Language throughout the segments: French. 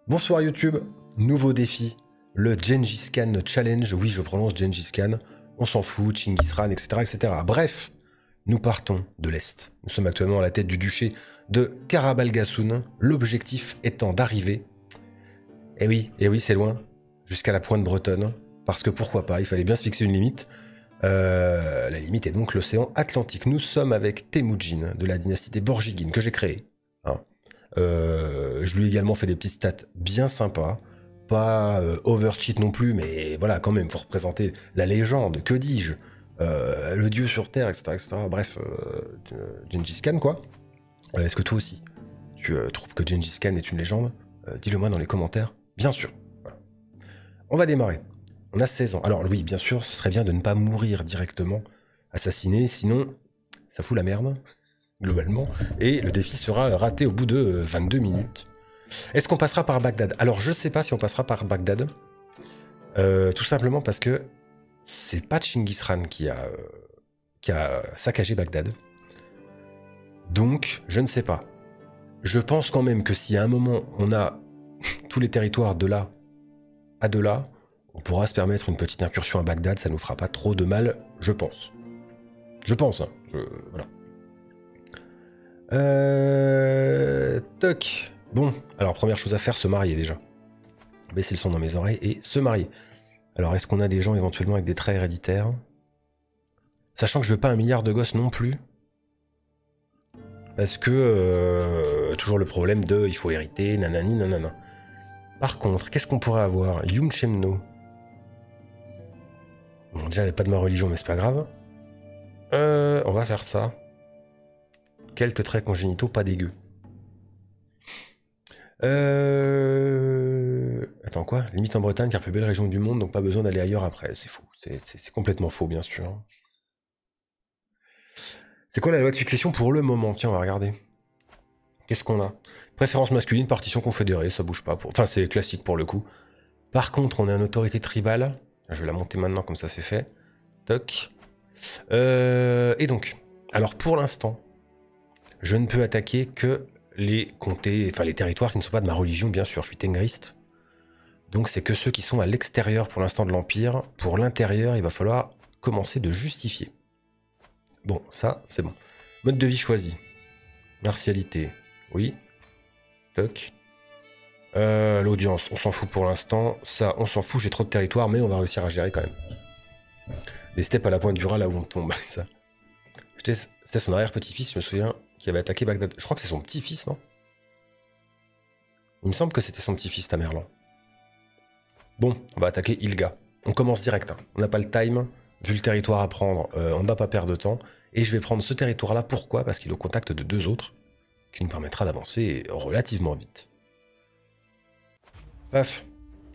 Bonsoir YouTube, nouveau défi, le Gengis Khan Challenge. Oui, je prononce Gengis Khan, on s'en fout, Chinggis Khan, etc., etc. Bref, nous partons de l'Est. Nous sommes actuellement à la tête du duché de Karabalgasoun, l'objectif étant d'arriver, et oui, c'est loin, jusqu'à la pointe bretonne, parce que pourquoi pas, il fallait bien se fixer une limite. La limite est donc l'océan Atlantique. Nous sommes avec Temujin, de la dynastie des Borjigin, que j'ai créé. Hein. Je lui ai également fait des petites stats bien sympas. Pas overcheat non plus, mais voilà, quand même, faut représenter la légende, que dis-je, le dieu sur Terre, etc. etc. Bref, Gengis Khan, quoi. Est-ce que toi aussi, tu trouves que Gengis Khan est une légende? Dis-le moi dans les commentaires, bien sûr. Voilà. On va démarrer. On a 16 ans. Alors oui, bien sûr, ce serait bien de ne pas mourir directement assassiné, sinon ça fout la merde, globalement, et le défi sera raté au bout de 22 minutes. Est-ce qu'on passera par Bagdad? Alors je sais pas si on passera par Bagdad, tout simplement parce que c'est pas Chinggis Khan qui a saccagé Bagdad. Donc je ne sais pas. Je pense quand même que si à un moment on a tous les territoires de là à de là, on pourra se permettre une petite incursion à Bagdad, ça nous fera pas trop de mal, je pense. Je pense, hein. Voilà. Toc. Bon, alors première chose à faire, se marier déjà. Baisser le son dans mes oreilles et se marier. Alors est-ce qu'on a des gens éventuellement avec des traits héréditaires? Sachant que je veux pas un milliard de gosses non plus. Parce que toujours le problème de il faut hériter, nanani, nanana. Par contre, qu'est-ce qu'on pourrait avoir? Yung Chemno. Bon, déjà, elle n'est pas de ma religion, mais c'est pas grave. On va faire ça. Quelques traits congénitaux, pas dégueux. Attends, quoi? Limite en Bretagne, car plus belle région du monde, donc pas besoin d'aller ailleurs après. C'est faux. C'est complètement faux, bien sûr. C'est quoi la loi de succession pour le moment? Tiens, on va regarder. Qu'est-ce qu'on a? Préférence masculine, partition confédérée, ça bouge pas. Enfin, c'est classique pour le coup. Par contre, on a une autorité tribale. Je vais la monter maintenant, comme ça c'est fait. Toc. Et donc, alors pour l'instant, je ne peux attaquer que les comtés, enfin les territoires qui ne sont pas de ma religion, bien sûr. Je suis tengriste. Donc c'est que ceux qui sont à l'extérieur pour l'instant de l'Empire. Pour l'intérieur, il va falloir commencer de justifier. Bon, ça, c'est bon. Mode de vie choisi. Martialité. Oui. Toc. L'audience, on s'en fout pour l'instant. Ça, on s'en fout, j'ai trop de territoire, mais on va réussir à gérer quand même. Des steppes à la pointe du rat là où on tombe, ça. C'était son arrière-petit-fils, je me souviens, qui avait attaqué Bagdad. Je crois que c'est son petit-fils, non? Il me semble que c'était son petit-fils, Tamerlan. Bon, on va attaquer Ilga. On commence direct, hein. On n'a pas le time. Vu le territoire à prendre, on ne va pas perdre de temps. Et je vais prendre ce territoire-là, pourquoi? Parce qu'il est au contact de deux autres, qui nous permettra d'avancer relativement vite. Paf.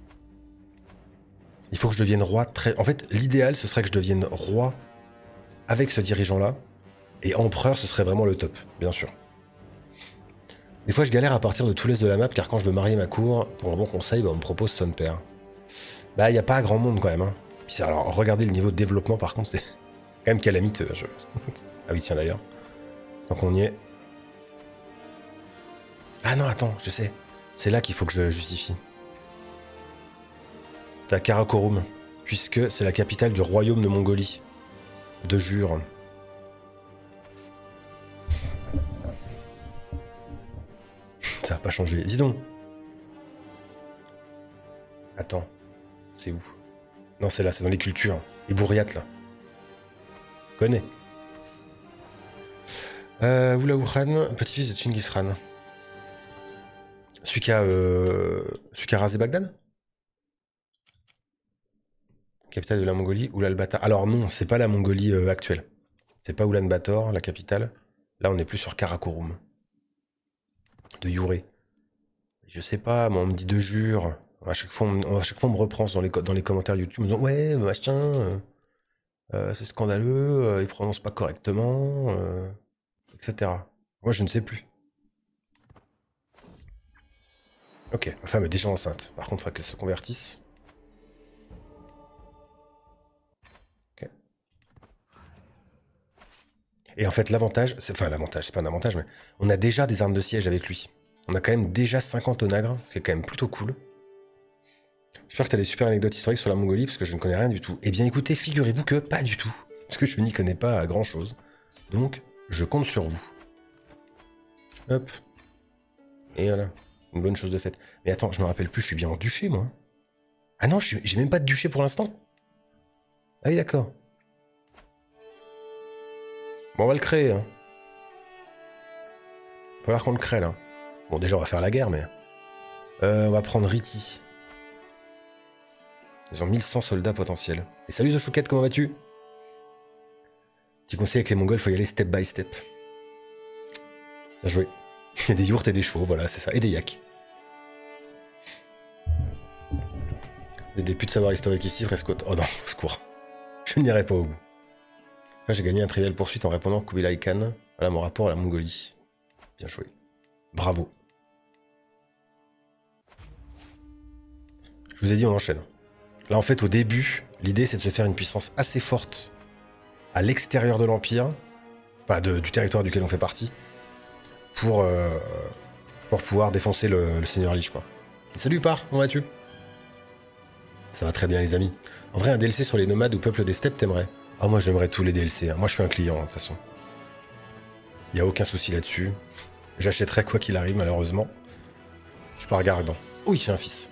Il faut que je devienne roi très... En fait, l'idéal, ce serait que je devienne roi avec ce dirigeant-là. Et empereur, ce serait vraiment le top, bien sûr. Des fois, je galère à partir de tout l'est de la map, car quand je veux marier ma cour, pour un bon conseil, bah, on me propose son père. Bah, il n'y a pas grand monde quand même. Hein. Puis, alors, regardez le niveau de développement, par contre, c'est quand même calamiteux. Ah oui, tiens, d'ailleurs. Donc, on y est. Ah non, attends, je sais. C'est là qu'il faut que je justifie. C'est à Karakorum, puisque c'est la capitale du royaume de Mongolie. De jure. Ça va pas changer. Dis donc. Attends. C'est où? Non, c'est là, c'est dans les cultures. Les bourriates, là. Connais. Oulaou Khan, petit-fils de Chinggis Khan. Celui qui a rasé Bagdad? Capitale de la Mongolie, Ulaanbaatar. Alors non, c'est pas la Mongolie actuelle. C'est pas Ulaanbaatar, la capitale. Là, on est plus sur Karakorum. De Youré. Je sais pas, moi, on me dit de jure. À chaque fois, on me reprend dans les commentaires YouTube en me disant ouais, machin, c'est scandaleux, ils prononcent pas correctement, etc. Moi, je ne sais plus. Ok, ma femme est déjà enceinte. Par contre, il faudra qu'elle se convertisse. Ok. Et en fait, l'avantage, c'est pas un avantage, mais on a déjà des armes de siège avec lui. On a quand même déjà 50 onagres, ce qui est quand même plutôt cool. J'espère que tu as des super anecdotes historiques sur la Mongolie, parce que je ne connais rien du tout. Eh bien écoutez, figurez-vous que pas du tout. Parce que je n'y connais pas grand-chose. Donc, je compte sur vous. Hop. Et voilà. Une bonne chose de faite. Mais attends, je me rappelle plus, je suis bien en duché, moi. Ah non, j'ai même pas de duché pour l'instant. Ah oui, d'accord. Bon, on va le créer, hein. Va falloir qu'on le crée, là. Bon, déjà, on va faire la guerre, mais... on va prendre Riti. Ils ont 1100 soldats potentiels. Et salut, The Chouquette, comment vas-tu? Petit conseil avec les Mongols, faut y aller step by step. Bien joué. Il y a des yourtes et des chevaux, voilà, c'est ça. Et des yaks. Vous êtes des putes de savoir historique ici, Frescotte. Oh non, au secours. Je n'irai pas au bout. Enfin, j'ai gagné un trivial poursuite en répondant Kubilai Khan. Voilà mon rapport à la Mongolie. Bien joué. Bravo. Je vous ai dit, on enchaîne. Là, en fait, au début, l'idée, c'est de se faire une puissance assez forte à l'extérieur de l'Empire, enfin, du territoire duquel on fait partie, pour pouvoir défoncer le Seigneur Lich, quoi. Salut, Par, comment vas-tu? Ça va très bien, les amis. En vrai, un DLC sur les nomades ou peuple des steppes, t'aimerais? Ah, moi, j'aimerais tous les DLC. Hein. Moi, je suis un client, de toute façon. Il n'y a aucun souci là-dessus. J'achèterai quoi qu'il arrive, malheureusement. Je suis pas regardant. Oui, j'ai un fils.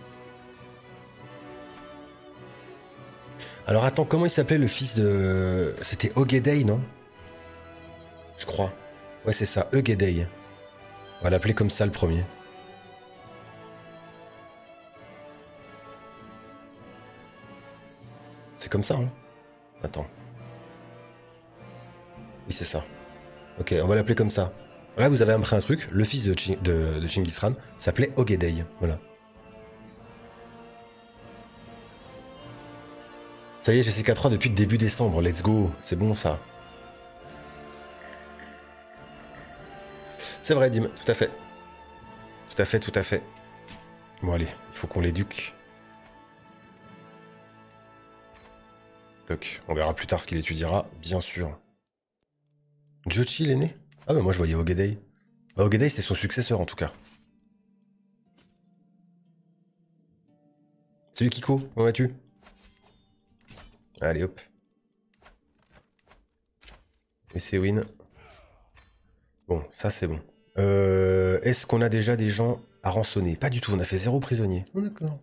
Alors attends, comment il s'appelait le fils de... C'était Ogedei, non? Je crois. Ouais, c'est ça, Ogedei. On va l'appeler comme ça, le premier. C'est comme ça, hein? Attends. Oui, c'est ça. Ok, on va l'appeler comme ça. Là, vous avez appris un truc. Le fils de Genghis Khan s'appelait Ogedei. Voilà. Ça y est, j'ai CK3 depuis début décembre. Let's go. C'est bon, ça. C'est vrai, Dim. Tout à fait. Tout à fait, tout à fait. Bon, allez. Il faut qu'on l'éduque. Donc, on verra plus tard ce qu'il étudiera, bien sûr. Jochi, l'aîné? Ah bah moi je voyais Ogedei. Bah Ogedei c'est son successeur en tout cas. Salut Kiko, comment vas-tu? Allez hop. Et c'est win. Bon, ça c'est bon. Est-ce qu'on a déjà des gens à rançonner? Pas du tout, on a fait 0 prisonnier. Oh, d'accord.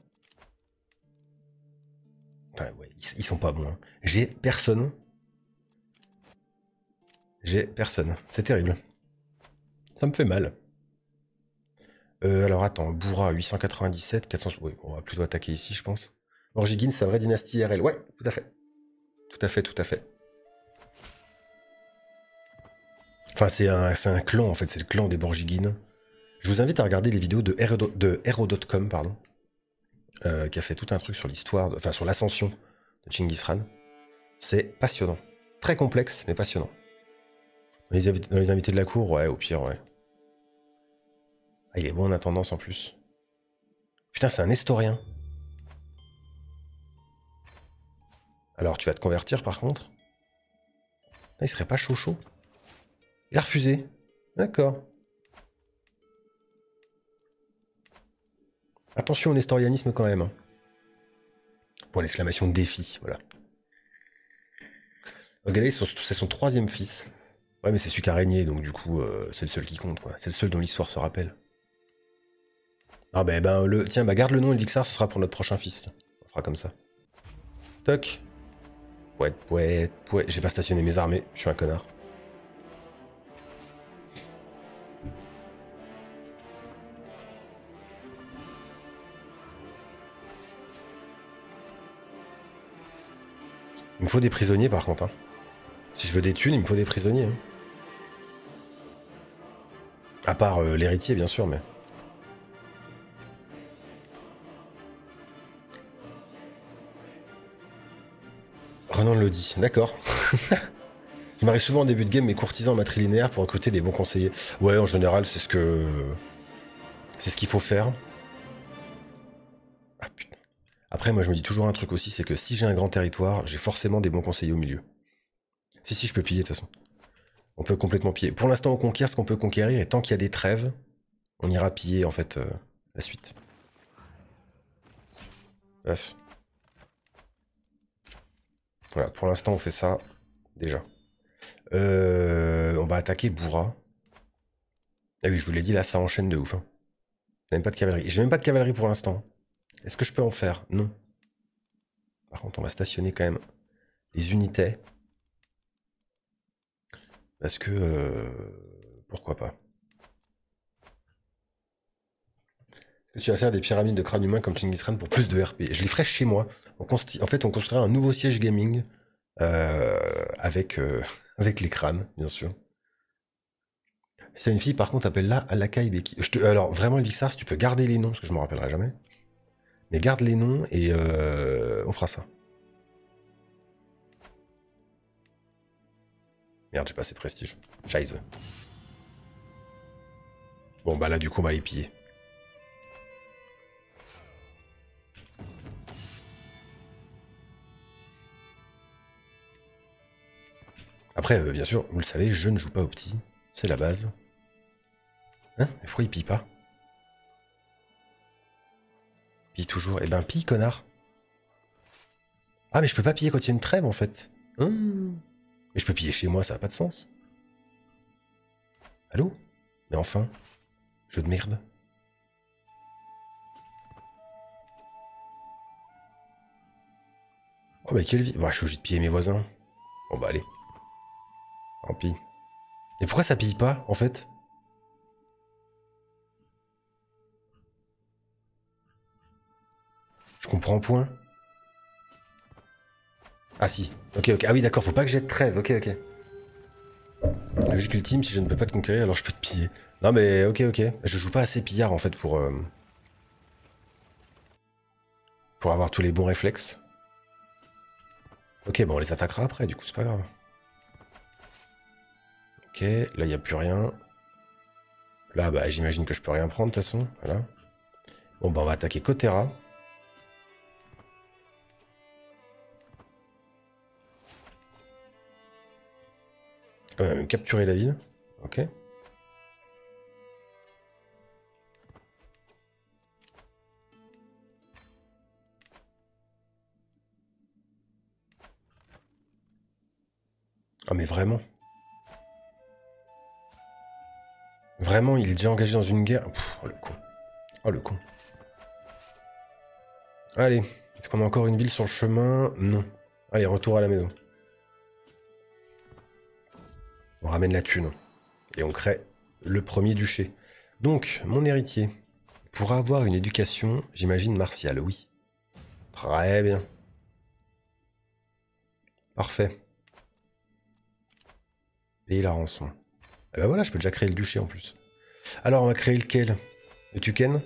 Enfin, ouais, ils sont pas bons. Hein. J'ai personne. J'ai personne. C'est terrible. Ça me fait mal. Alors attends, Bourra 897, 400... Oui, on va plutôt attaquer ici, je pense. Orjigin, sa vraie dynastie IRL. Ouais, tout à fait. Tout à fait, tout à fait. Enfin, c'est un clan, en fait. C'est le clan des Borjigin. Je vous invite à regarder les vidéos de Hero.com, pardon. Qui a fait tout un truc sur l'histoire, enfin, sur l'ascension de Genghis Khan. C'est passionnant. Très complexe, mais passionnant. Dans les invités de la cour, ouais, au pire, ouais. Ah, il est bon en attendance, en plus. Putain, c'est un Nestorien. Alors, tu vas te convertir, par contre. Là, il serait pas chaud. Il a refusé. D'accord. Attention au nestorianisme quand même. Hein. Pour l'exclamation de défi, voilà. Regardez, c'est son 3e fils. Ouais, mais c'est celui qui a régné, donc du coup, c'est le seul qui compte, quoi. C'est le seul dont l'histoire se rappelle. Ah tiens, garde le nom Elvixar, ce sera pour notre prochain fils. On fera comme ça. Toc. Ouais. J'ai pas stationné mes armées, je suis un connard. Il me faut des prisonniers par contre. Hein. Si je veux des thunes, il me faut des prisonniers. Hein. À part l'héritier, bien sûr, mais... Renan le dit, d'accord. Il m'arrive souvent en début de game mes courtisans matrilinéaires pour recruter des bons conseillers. Ouais, en général, c'est ce qu'il faut faire. Ah putain. Après, moi, je me dis toujours un truc aussi, c'est que si j'ai un grand territoire, j'ai forcément des bons conseillers au milieu. Si, je peux piller, de toute façon. On peut complètement piller. Pour l'instant, on conquiert ce qu'on peut conquérir, et tant qu'il y a des trêves, On ira piller en fait la suite. Bref. Voilà, pour l'instant on fait ça déjà. On va attaquer Bourra. Ah oui, je vous l'ai dit, là ça enchaîne de ouf. Hein. J'ai même pas de cavalerie. J'ai même pas de cavalerie pour l'instant. Est-ce que je peux en faire? Non. Par contre, on va stationner quand même les unités. Parce que... pourquoi pas. Est-ce que tu vas faire des pyramides de crâne humain comme Genghis Khan pour plus de RP? Je les ferai chez moi. En fait, on construira un nouveau siège gaming avec, avec les crânes, bien sûr. Si t'as une fille, par contre, appelle-la Alakai Becky. Alors, vraiment, Elixir, tu peux garder les noms, parce que je me rappellerai jamais. Mais garde les noms et on fera ça. Merde, j'ai pas assez de prestige. Scheiße. Bon, bah là, du coup, on va les piller. Après, bien sûr, vous le savez, je ne joue pas au petit. C'est la base. Hein? Mais pourquoi il pille pas? Pille toujours. Eh ben, pille, connard. Ah, mais je peux pas piller quand il y a une trêve, en fait. Mais je peux piller chez moi, ça a pas de sens. Allô? Mais enfin, jeu de merde. Oh, bah, quelle vie. Bah, je suis obligé de piller mes voisins. Bon, bah, allez. Tant pis. Et pourquoi ça pille pas, en fait? Je comprends point. Ah si, ok, ok. Ah oui, d'accord, faut pas que j'ai de trêve, ok, ok. Logique ultime, si je ne peux pas te conquérir, alors je peux te piller. Non mais, ok, ok. Je joue pas assez pillard, en fait, pour avoir tous les bons réflexes. Ok, bon, on les attaquera après, du coup, c'est pas grave. Ok, là, il n'y a plus rien. Là, bah, j'imagine que je peux rien prendre, de toute façon. Voilà. Bon, bah, on va attaquer Kotera. On va même capturer la ville. Ok. Ah, mais vraiment. Vraiment, il est déjà engagé dans une guerre. Pff, oh, le con. Oh, le con. Allez, est-ce qu'on a encore une ville sur le chemin? Non. Allez, retour à la maison. On ramène la thune. Et on crée le premier duché. Donc, mon héritier pourra avoir une éducation, j'imagine, martiale, oui. Très bien. Parfait. Payer la rançon. Et ben voilà, je peux déjà créer le duché en plus. Alors, on va créer lequel? Le Tuken?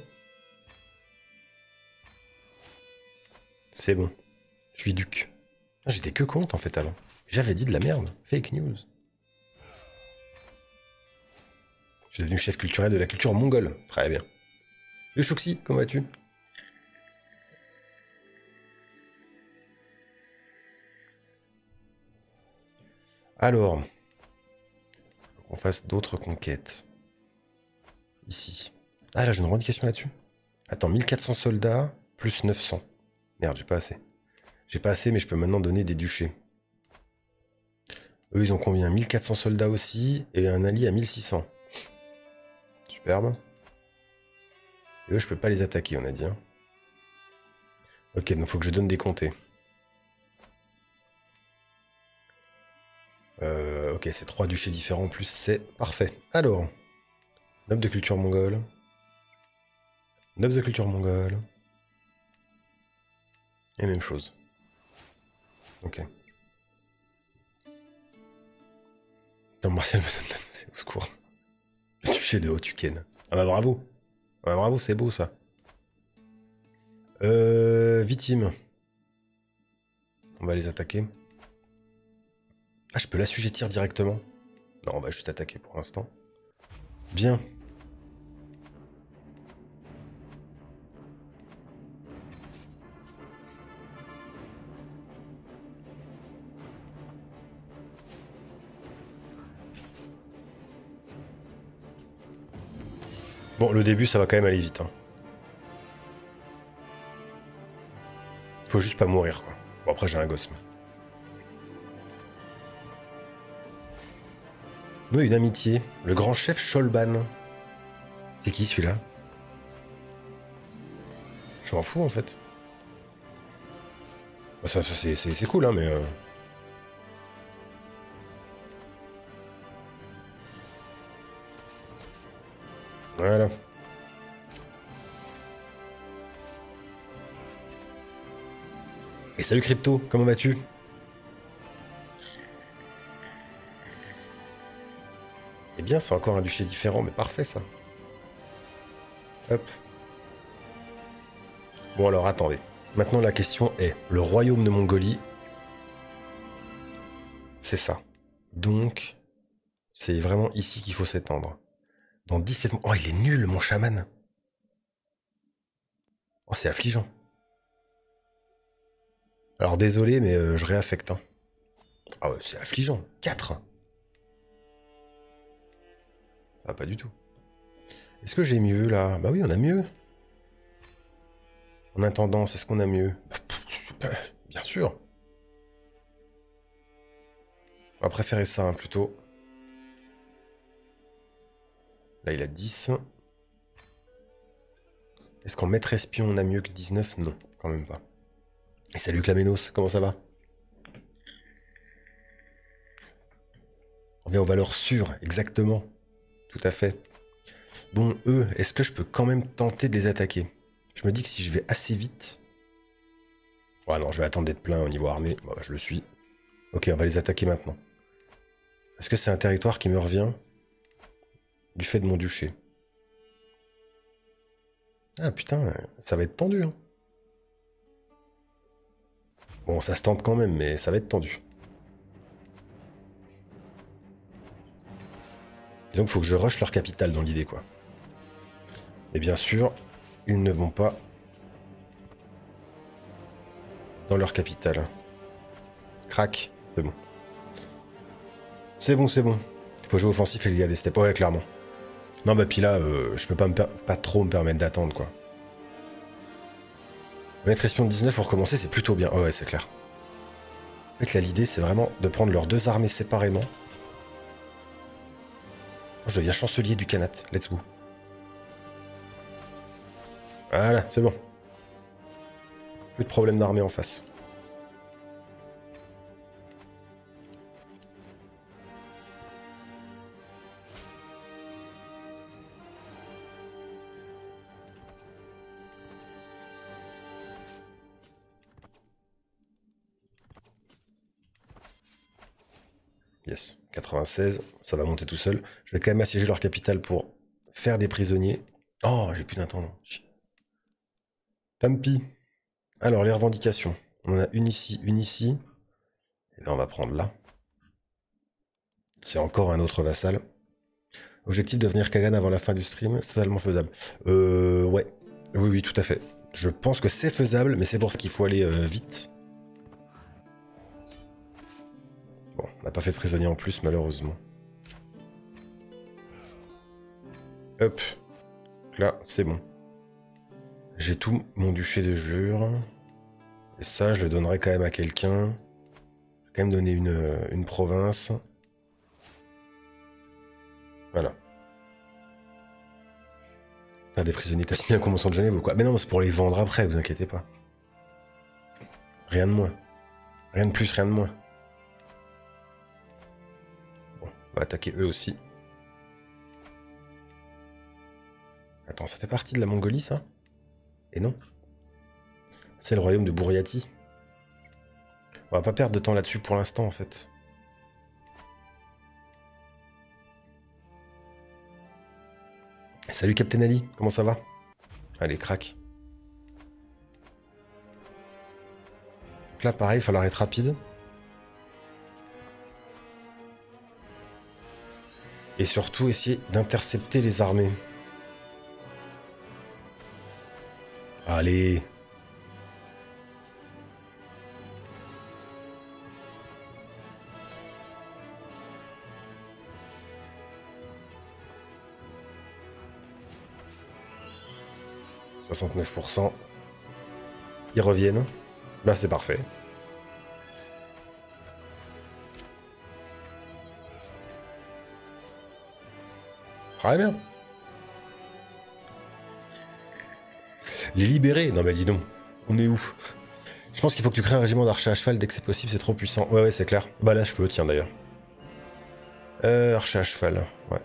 C'est bon. Je suis duc. J'étais que comte en fait avant. J'avais dit de la merde. Fake news. Je suis devenu chef culturel de la culture mongole. Très bien. Le Chouxi, comment vas-tu? Alors, faut qu'on fasse d'autres conquêtes. Ici. Ah là, j'ai une revendication là-dessus. Attends, 1400 soldats plus 900. Merde, j'ai pas assez. J'ai pas assez, mais je peux maintenant donner des duchés. Eux, ils ont combien? 1400 soldats aussi, et un allié à 1600. Superbe. Et eux, je peux pas les attaquer, on a dit. Hein. Ok, donc faut que je donne des comtés. Ok, c'est 3 duchés différents en plus, c'est parfait. Alors, noble de culture mongole. Noble de culture mongole. Et même chose. Ok. Non, Martial me donne c'est au secours. Le duché de Hotuken. Ah bah bravo. Ah bah bravo, c'est beau ça. Victime. On va les attaquer. Ah, je peux l'assujettir directement. Non, on va juste attaquer pour l'instant. Bien. Bon, le début, ça va quand même aller vite. Hein. Faut juste pas mourir, quoi. Bon, après, j'ai un gosse. Nous, une amitié. Le grand chef Sholban. C'est qui, celui-là? Je m'en fous, en fait. Ça c'est cool, hein, mais... Voilà. Et salut Crypto, comment vas-tu? Eh bien, c'est encore un duché différent, mais parfait ça. Hop. Bon alors, attendez. Maintenant, la question est, le royaume de Mongolie, c'est ça. Donc, c'est vraiment ici qu'il faut s'étendre. Dans 17 mois... Oh, il est nul, mon chaman. Oh, c'est affligeant. Alors, désolé, mais je réaffecte. Hein. Ah ouais, c'est affligeant. 4. Ah, pas du tout. Est-ce que j'ai mieux, là? Bah oui, on a mieux. En attendant, est-ce qu'on a mieux? Bien sûr. On va préférer ça, hein, plutôt. Là, il a 10. Est-ce qu'en maître espion, on a mieux que 19? Non, quand même pas. Et salut Claménos, comment ça va? On vient aux valeurs sûres, exactement. Tout à fait. Bon, eux, est-ce que je peux quand même tenter de les attaquer? Je me dis que si je vais assez vite... Ouais, non, je vais attendre d'être plein au niveau armée. Bon, bah, je le suis. Ok, on va les attaquer maintenant. Est-ce que c'est un territoire qui me revient du fait de mon duché? Ah putain, ça va être tendu. Hein. Bon, ça se tente quand même, mais ça va être tendu. Disons qu'il faut que je rush leur capitale dans l'idée, quoi. Et bien sûr, ils ne vont pas dans leur capitale. Crac, c'est bon. C'est bon, c'est bon. Faut jouer offensif et il y a des steps. Ouais, clairement. Non, bah puis là, je peux pas trop me permettre d'attendre, quoi. Mettre espion de 19 pour recommencer, c'est plutôt bien. Oh, ouais, c'est clair. En fait, là, l'idée, c'est vraiment de prendre leurs deux armées séparément. Je deviens chancelier du Khanat. Let's go. Voilà, c'est bon. Plus de problème d'armée en face. Yes, 96, ça va monter tout seul. Je vais quand même assiéger leur capitale pour faire des prisonniers. Oh, j'ai plus d'intendant. Tant pis. Alors, les revendications. On en a une ici, une ici. Et là, on va prendre là. C'est encore un autre vassal. Objectif devenir Kagan avant la fin du stream, c'est totalement faisable. Ouais. Oui, oui, tout à fait. Je pense que c'est faisable, mais c'est pour ça qu'il faut aller vite. Bon, on n'a pas fait de prisonnier en plus, malheureusement. Hop. Là, c'est bon. J'ai tout mon duché de jure. Et ça, je le donnerai quand même à quelqu'un. Je vais quand même donner une province. Voilà. Faire des prisonniers, t'as signé la convention de Genève ou quoi? Mais non, c'est pour les vendre après, vous inquiétez pas. Rien de moins. Rien de plus, rien de moins. Bon, on va attaquer eux aussi. Attends, ça fait partie de la Mongolie, ça? Et non. C'est le royaume de Bouriati. On va pas perdre de temps là-dessus pour l'instant, en fait. Salut Captain Ali, comment ça va? Allez, crac. Donc là, pareil, il va falloir être rapide. Et surtout, essayer d'intercepter les armées. Allez. 69%. Ils reviennent. Bah c'est parfait. Très bien. Les libérer. Non mais dis donc. On est où? Je pense qu'il faut que tu crées un régiment d'archers à cheval dès que c'est possible, c'est trop puissant. Ouais, c'est clair. Bah là, je peux, tiens, d'ailleurs. Archer à cheval, ouais.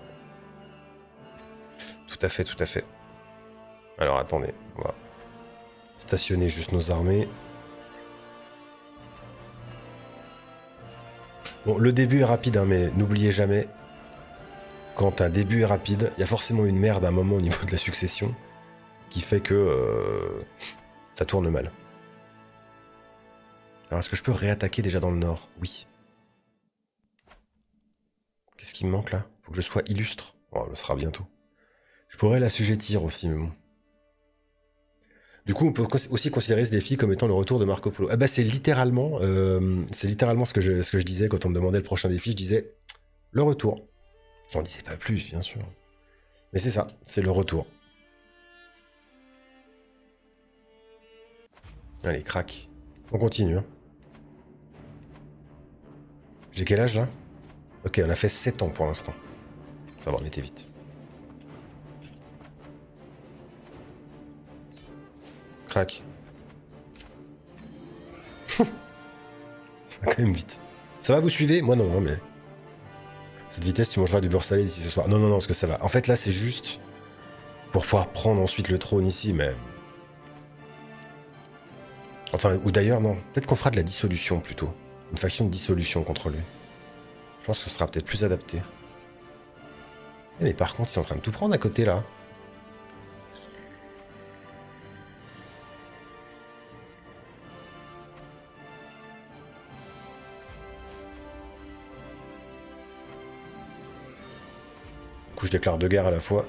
Tout à fait, tout à fait. Alors, attendez, on va stationner juste nos armées. Bon, le début est rapide, hein, mais n'oubliez jamais, quand un début est rapide, il y a forcément une merde à un moment au niveau de la succession qui fait que ça tourne mal. Alors, est-ce que je peux réattaquer déjà dans le nord? Oui. Qu'est-ce qui me manque là? Faut que je sois illustre. Oh, le sera bientôt. Je pourrais l'assujettir aussi, mais bon. Du coup, on peut aussi considérer ce défi comme étant le retour de Marco Polo. Ah bah c'est littéralement ce que je disais quand on me demandait le prochain défi. Je disais le retour. J'en disais pas plus, bien sûr. Mais c'est ça, c'est le retour. Allez, crac. On continue. Hein. J'ai quel âge là? Ok, on a fait 7 ans pour l'instant. Ça va, on était vite. Crac. Ça va quand même vite. Ça va, vous suivez? Moi non, hein, mais... Cette vitesse, tu mangeras du beurre salé d'ici ce soir. Non, non, non, parce que ça va. En fait, là, c'est juste pour pouvoir prendre ensuite le trône ici, mais... Enfin, ou d'ailleurs, non. Peut-être qu'on fera de la dissolution, plutôt. Une faction de dissolution contre lui. Je pense que ce sera peut-être plus adapté. Mais par contre, ils sont en train de tout prendre à côté, là. Du coup, je déclare 2 guerres à la fois.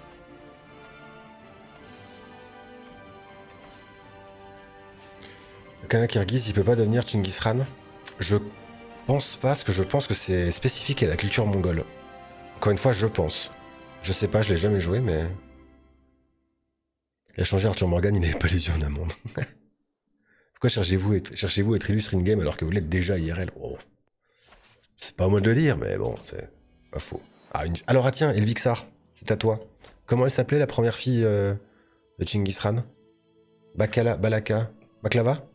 Le Khanat Kirghiz, il peut pas devenir Chinggis Khan. Je pense pas, parce que je pense que c'est spécifique à la culture mongole. Encore une fois, je pense. Je sais pas, je l'ai jamais joué, mais... Il a changé Arthur Morgan, il n'avait pas les yeux en amande. Pourquoi cherchez-vous être illustre in-game alors que vous l'êtes déjà IRL? Oh. C'est pas à moi de le dire, mais bon, c'est pas faux. Ah, alors, ah tiens, Elvixar, c'est à toi. Comment elle s'appelait, la première fille de Chinggis Khan? Balaka, Baklava?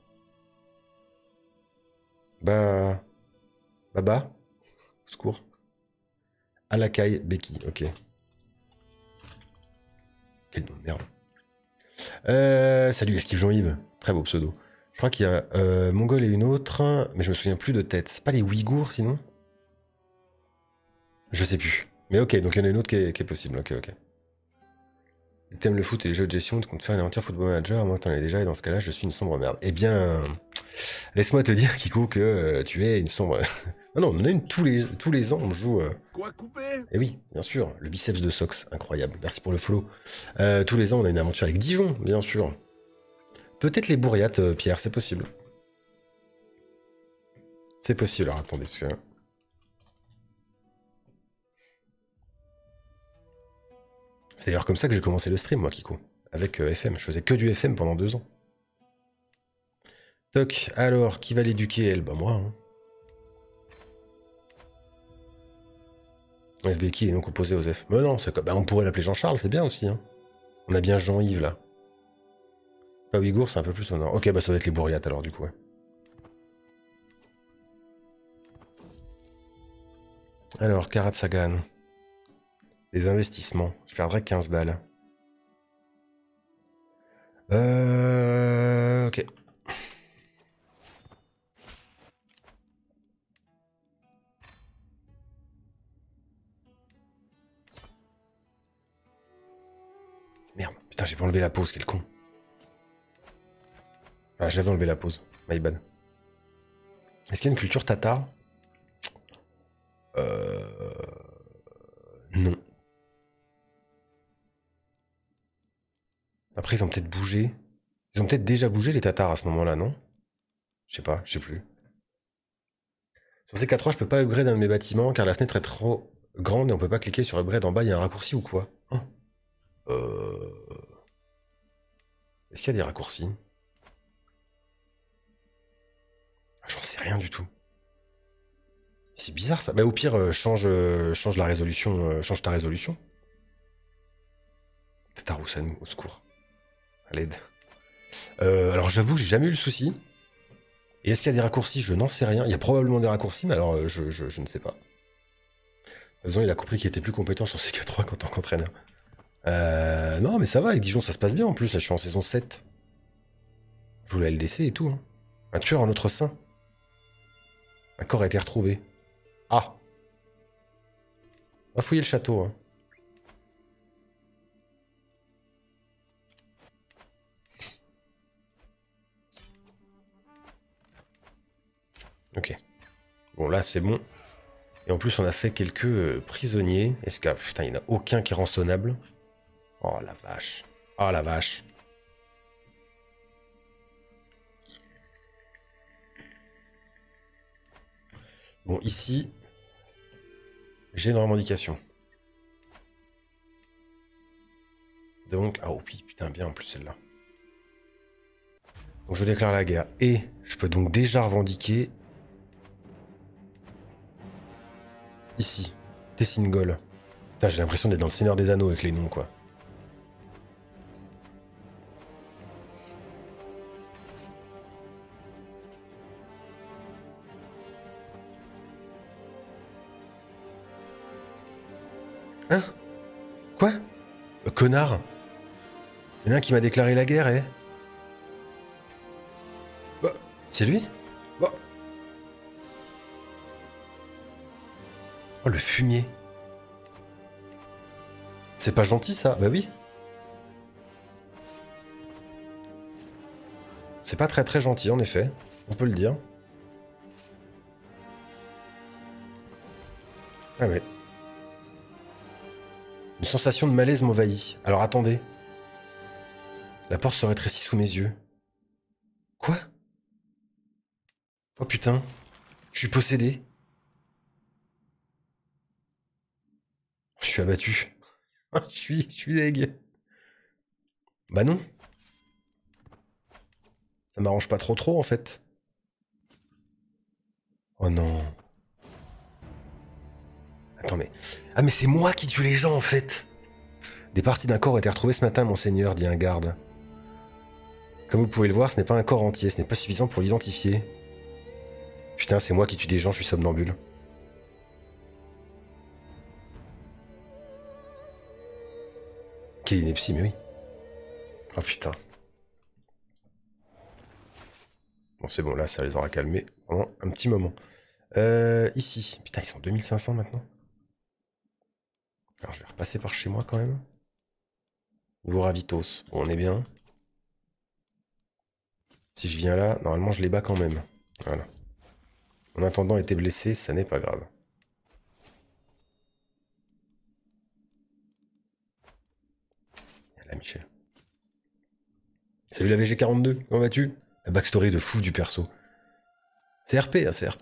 Baba? Au secours. Alakai Beki, ok. Quel nom de merde. Salut, Esquive Jean-Yves. Très beau pseudo. Je crois qu'il y a Mongol et une autre, mais je me souviens plus de tête. C'est pas les Ouïghours, sinon? Je sais plus. Mais ok, donc il y en a une autre qui est possible. Ok, ok. T'aimes le foot et les jeux de gestion, tu comptes faire une aventure Football Manager, moi t'en es déjà, et dans ce cas-là, je suis une sombre merde. Eh bien, laisse-moi te dire, Kiko, que tu es une sombre... non, non, on en a une tous les ans, on joue... Quoi couper? Eh oui, bien sûr, le biceps de Sox, incroyable, merci pour le flow. Tous les ans, on a une aventure avec Dijon, bien sûr. Peut-être les bourriates, Pierre, c'est possible. C'est possible, alors attendez, parce que... C'est d'ailleurs comme ça que j'ai commencé le stream, moi, Kiko. Avec FM, je faisais que du FM pendant 2 ans. Toc, alors, qui va l'éduquer, elle? Bah moi, hein. FBK est donc opposé aux F. Mais non, c'est comme... bah, on pourrait l'appeler Jean-Charles, c'est bien aussi, hein. On a bien Jean-Yves, là. Pas Ouïghour, c'est un peu plus au nord. Ok, bah ça doit être les bourriates, alors, du coup, ouais. Alors, Karat Sagan. Les investissements. Je perdrais 15 balles. Ok. Merde, putain, j'ai pas enlevé la pause, quel con. Ah, j'avais enlevé la pause. My bad. Est-ce qu'il y a une culture tatar? Non. Après, ils ont peut-être bougé. Ils ont peut-être déjà bougé, les tatars, à ce moment-là, non? Je sais pas, je sais plus. Sur ces 4 je peux pas upgrade un de mes bâtiments, car la fenêtre est trop grande et on peut pas cliquer sur upgrade en bas, il y a un raccourci ou quoi? Hein Est-ce qu'il y a des raccourcis? J'en sais rien du tout. C'est bizarre ça. Bah au pire, change la résolution. Change ta résolution. Tatarou-san, au secours. À l'aide. Alors j'avoue, j'ai jamais eu le souci. Et est-ce qu'il y a des raccourcis? Je n'en sais rien. Il y a probablement des raccourcis, mais alors je ne sais pas. De toute façon, il a compris qu'il était plus compétent sur CK3 qu'en tant qu'entraîneur. Non, mais ça va, avec Dijon, ça se passe bien en plus. Là, je suis en saison 7. Je joue la LDC et tout. Hein. Un tueur en notre sein. Un corps a été retrouvé. Ah! On va fouiller le château. Hein. Ok. Bon, là, c'est bon. Et en plus, on a fait quelques prisonniers. Est-ce que... Putain, il n'y en a aucun qui est rançonnable. Oh, la vache. Oh, la vache. Bon, ici, j'ai une revendication. Donc... Ah, oh, putain, bien en plus, celle-là. Donc, je déclare la guerre. Et je peux donc déjà revendiquer... Ici. Tessingol. Putain, j'ai l'impression d'être dans le Seigneur des Anneaux avec les noms, quoi. Hein? Quoi? Connard? Il y en a un qui m'a déclaré la guerre, eh? Bah, c'est lui? Bah. Oh, le fumier. C'est pas gentil, ça? Bah oui. C'est pas très très gentil, en effet. On peut le dire. Ah ouais. Une sensation de malaise m'envahit. Alors attendez. La porte se rétrécit sous mes yeux. Quoi? Oh putain. Je suis possédé. Je suis abattu. Je suis deg. Bah non. Ça m'arrange pas trop en fait. Oh non. Attends mais... Ah mais c'est moi qui tue les gens en fait. Des parties d'un corps ont été retrouvées ce matin, monseigneur, dit un garde. Comme vous pouvez le voir, ce n'est pas un corps entier, ce n'est pas suffisant pour l'identifier. Putain, c'est moi qui tue des gens, je suis somnambule. Quelle ineptie, mais oui. Oh putain. Bon, c'est bon, là, ça les aura calmés pendant un petit moment. Ici. Putain, ils sont 2500 maintenant. Alors, je vais repasser par chez moi quand même. Niveau Ravitos. Bon, on est bien. Si je viens là, normalement, je les bats quand même. Voilà. Mon intendant était blessé, ça n'est pas grave. Là, Michel. Salut la VG42, comment vas-tu? La backstory de fou du perso. C'est RP, hein, c'est RP.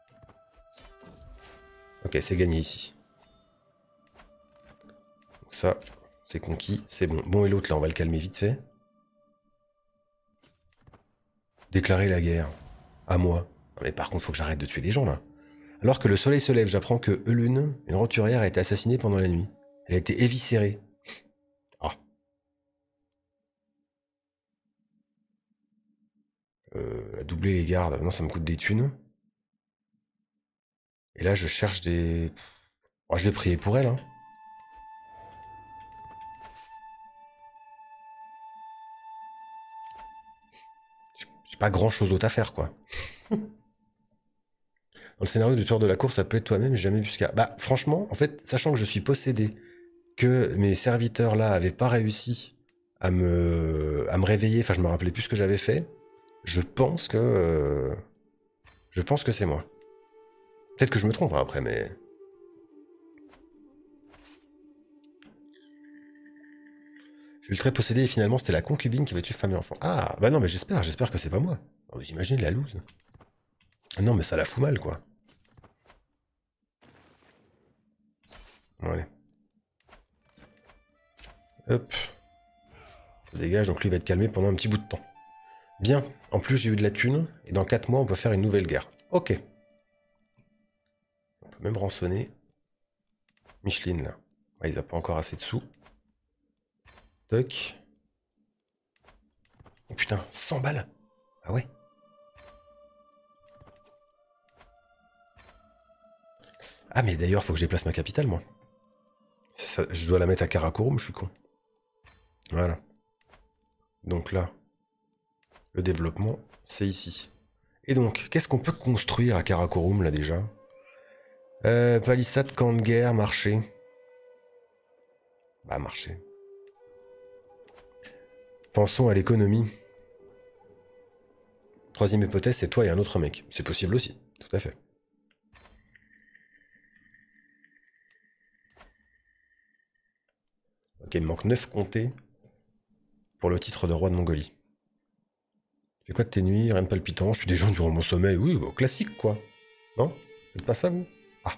Ok, c'est gagné ici. Donc ça, c'est conquis, c'est bon. Bon, et l'autre, là, on va le calmer vite fait. Déclarer la guerre. À moi. Non, mais par contre, faut que j'arrête de tuer des gens, là. Alors que le soleil se lève, j'apprends que Elune, une roturière, a été assassinée pendant la nuit. Elle a été éviscérée. Ah. Doubler les gardes. Non, ça me coûte des thunes. Et là, je cherche des... Oh, je vais prier pour elle, hein. J'ai pas grand chose d'autre à faire, quoi. Dans le scénario du tueur de la cour, ça peut être toi-même, j'ai jamais vu ce cas. Bah, franchement, en fait, sachant que je suis possédé, que mes serviteurs là avaient pas réussi à me réveiller, enfin, je me rappelais plus ce que j'avais fait, je pense que c'est moi. Peut-être que je me trompe hein, après, mais. Je suis ultra possédé et finalement c'était la concubine qui avait tué femme et enfant. Ah, bah non, mais j'espère que c'est pas moi. Oh, vous imaginez la loose. Non, mais ça la fout mal, quoi. Bon, allez. Hop. Ça dégage, donc lui va être calmé pendant un petit bout de temps. Bien, en plus j'ai eu de la thune, et dans 4 mois on peut faire une nouvelle guerre. Ok. On peut même rançonner Micheline là. Ouais, il n'a pas encore assez de sous. Toc. Oh putain, 100 balles. Ah ouais. Ah mais d'ailleurs faut que je déplace ma capitale moi. Ça, je dois la mettre à Karakorum, je suis con. Voilà. Donc là, le développement, c'est ici. Et donc, qu'est-ce qu'on peut construire à Karakorum là déjà? Palissade, camp de guerre, marché. Bah marché. Pensons à l'économie. Troisième hypothèse, c'est toi et un autre mec. C'est possible aussi, tout à fait. Ok, il me manque 9 comtés pour le titre de roi de Mongolie. Tu fais quoi de tes nuits? Rien de palpitant, je suis des gens durant mon sommeil. Oui, bah, classique quoi. Non? Faites pas ça vous? Ah.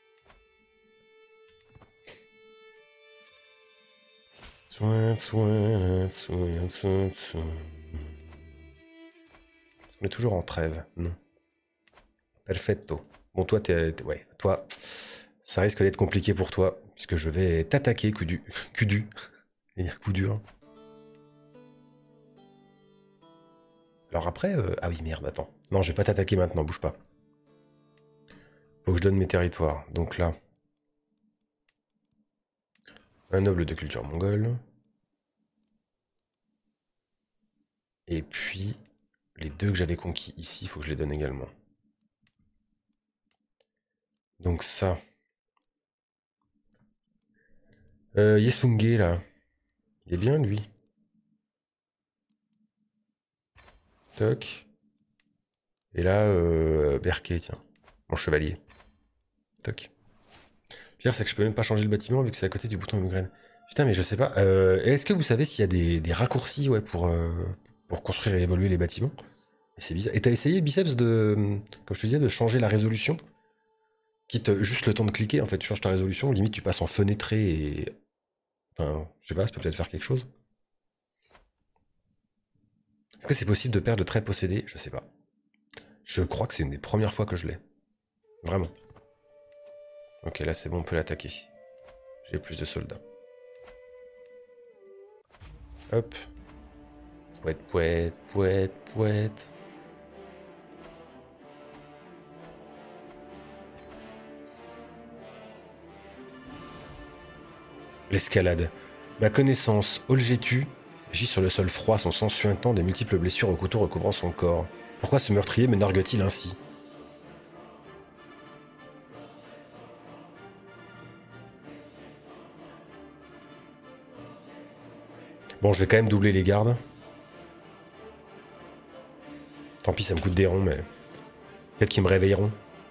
Soin, soin, soin, soin, soin. On est toujours en trêve, non? Perfetto. Bon, toi, ouais, toi, ça risque d'être compliqué pour toi, puisque je vais t'attaquer, Kudu. Kudu. Et dire coup dur. Alors après, ah oui, merde, attends. Non, je vais pas t'attaquer maintenant, bouge pas. Faut que je donne mes territoires. Donc là, un noble de culture mongole. Et puis, les deux que j'avais conquis ici, il faut que je les donne également. Donc ça. Yesunge, là. Il est bien, lui. Toc. Et là, Berke, tiens. Mon chevalier. Toc. Le pire, c'est que je peux même pas changer le bâtiment vu que c'est à côté du bouton migraine. Putain, mais je sais pas. Est-ce que vous savez s'il y a des raccourcis ouais, pour construire et évoluer les bâtiments? C'est bizarre. Et t'as essayé, Biceps, comme je te disais, de changer la résolution? Quitte juste le temps de cliquer, en fait, tu changes ta résolution, limite tu passes en fenêtré et... Enfin, je sais pas, ça peut peut-être faire quelque chose. Est-ce que c'est possible de perdre le trait possédé? Je sais pas. Je crois que c'est une des premières fois que je l'ai. Vraiment. Ok, là c'est bon, on peut l'attaquer. J'ai plus de soldats. Hop. Pouette, pouette, pouette, pouette. L'escalade. Ma connaissance, Olgetu, agit sur le sol froid, son sang suintant, des multiples blessures au couteau recouvrant son corps. Pourquoi ce meurtrier me nargue-t-il ainsi? Bon, je vais quand même doubler les gardes. Tant pis, ça me coûte des ronds, mais... Peut-être qu'ils me réveilleront.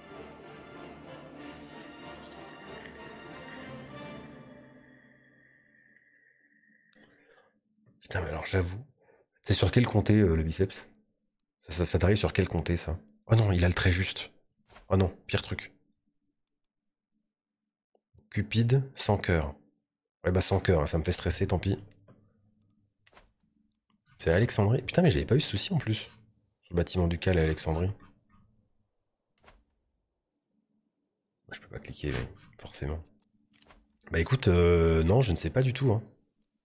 Putain, mais alors j'avoue. C'est sur quel comté, le biceps? Ça t'arrive sur quel comté, ça? Oh non, il a le trait juste. Oh non, pire truc. Cupide, sans cœur. Ouais, bah sans cœur, hein, ça me fait stresser, tant pis. C'est Alexandrie. Putain, mais j'avais pas eu ce souci en plus. Le bâtiment ducal à Alexandrie. Je peux pas cliquer, forcément. Bah écoute, non, je ne sais pas du tout. Hein.